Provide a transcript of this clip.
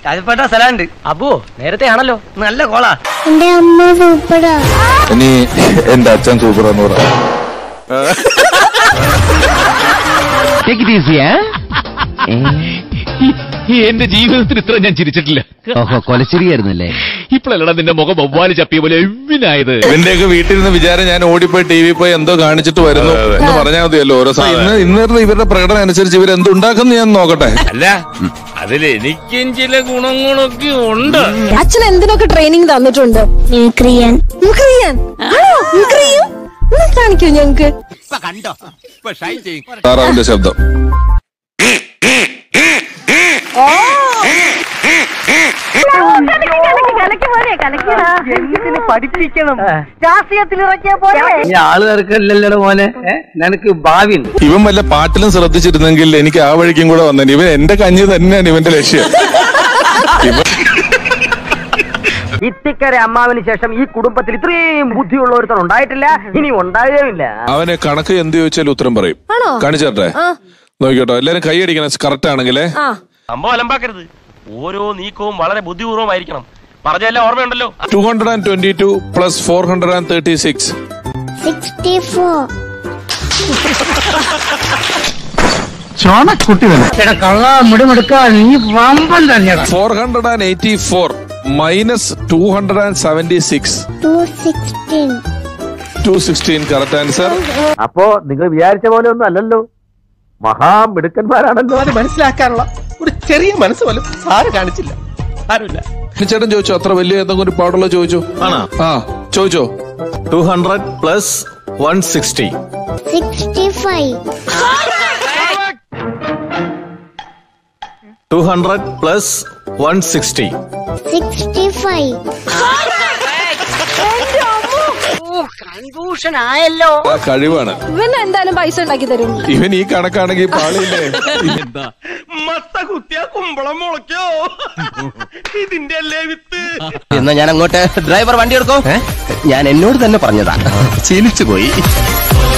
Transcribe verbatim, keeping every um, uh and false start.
രാജപ്പെട്ട സ്ഥലമുണ്ട്. അബു നേരത്തെ ആണല്ലോ, നല്ല കോളാ. എന്റെ അമ്മ സൂപ്പറാ. ഇനി എന്റെ അച്ഛൻ സൂപ്പറാന്ന് പറ. എന്റെ ജീവിതത്തിൽ ഇത്ര ഞാൻ ചിരിച്ചിട്ടില്ല. ഓഹോ, കൊലച്ചിരിയായിരുന്നല്ലേ? ഇപ്പോഴല്ലടാ നിന്റെ മുഖം വവ്വാല് ചപ്പിയ പോലെ എവിനായത്. ഇവന്റെയൊക്കെ വീട്ടിൽ നിന്ന് വിചാരം ഞാൻ ഓടിപ്പോയി ടി വി പോയി എന്തോ കാണിച്ചിട്ട് വരുന്നു എന്ന് പറഞ്ഞാൽ മതിയല്ലോ. ഓരോ ഇന്ന് ഇന്ന് ഇവരുടെ പ്രകടനം അനുസരിച്ച് ഇവരെന്തുണ്ടാക്കുന്നു ഞാൻ നോക്കട്ടെ. അല്ല, അതിൽ എനിക്കും ചില ഗുണങ്ങളൊക്കെ ഉണ്ട്. അച്ഛൻ എന്തിനൊക്കെ ട്രെയിനിങ് തന്നിട്ടുണ്ട്? കാണിക്കൂ ഞങ്ങക്ക്. താറാവിന്റെ ശബ്ദം. പഠിപ്പിക്കണം, രാഷ്ട്രീയത്തിൽ ഇറക്കിയ പോലെ ആളുകൾക്കല്ലല്ലോ മോനെ, നിനക്ക് ഭാവി. ഇവൻ വല്ല പാട്ടിലും ശ്രദ്ധിച്ചിരുന്നെങ്കിൽ എനിക്ക് ആ വഴിക്കും കൂടെ വന്നെ. ഇവൻ എന്റെ കഞ്ഞി തന്നെയാണ് ഇവന്റെ ലക്ഷ്യം. ഇത്തിക്കര അമ്മാവിന് ശേഷം ഈ കുടുംബത്തിൽ ഇത്രയും ബുദ്ധിയുള്ള ഒരുത്തൻ ഉണ്ടായിട്ടില്ല, ഇനി ഉണ്ടാകുകയില്ല. അവനെ കണക്ക് എന്ത് ചോദിച്ചാലും ഉത്തരം പറയും. കാണിച്ചേട്ടെ, നോക്കിക്കോട്ടോ. എല്ലാരും കൈ അടിക്കണം കറക്റ്റ് ആണെങ്കിലേ. സംഭവം അലമ്പാക്കരുത്. ഓരോ നീക്കവും വളരെ ബുദ്ധിപൂർവ്വമായിരിക്കണം. പറഞ്ഞെല്ലാം ഓർമ്മയുണ്ടല്ലോ. Two hundred and twenty two plus four hundred and thirty six sixty four. Four hundred and eighty four minus two hundred and seventy six two sixteen correct answer. അപ്പോ നിങ്ങൾ വിചാരിച്ച പോലെ ഒന്നും അല്ലല്ലോ, മഹാമിടുക്കന്മാരാണല്ലോ. അത് മനസ്സിലാക്കാനുള്ള ഒരു ചെറിയ മനസ്സ് പോലും ആരും കാണിച്ചില്ല. ആരുമില്ല. ചേട്ടൻ ചോദിച്ചോ, അത്ര വലിയ എന്തെങ്കിലും ഒരു പാടുള്ള ചോദിച്ചോ? ആ ചോദിച്ചോ. Two hundred plus one sixty sixty five. Two hundred plus one sixty sixty five. Confusion ആയല്ലോ. കഴിവാണ്. ഇവൻ എന്തായാലും പൈസ ഉണ്ടാക്കി തരും. ഇവൻ ഈ കണക്കാണെങ്കിൽ പാളിയില്ലേ? മത്ത കുത്തിയാ കുമ്പളം മുളയ്ക്കോ? ഇതിന്റെ അല്ലേ വിത്ത്. എന്നാ ഞാൻ അങ്ങോട്ട്. ഡ്രൈവർ വണ്ടി എടുക്കോ. ഞാൻ എന്നോട് തന്നെ പറഞ്ഞതാ, ശീലിച്ചു പോയി.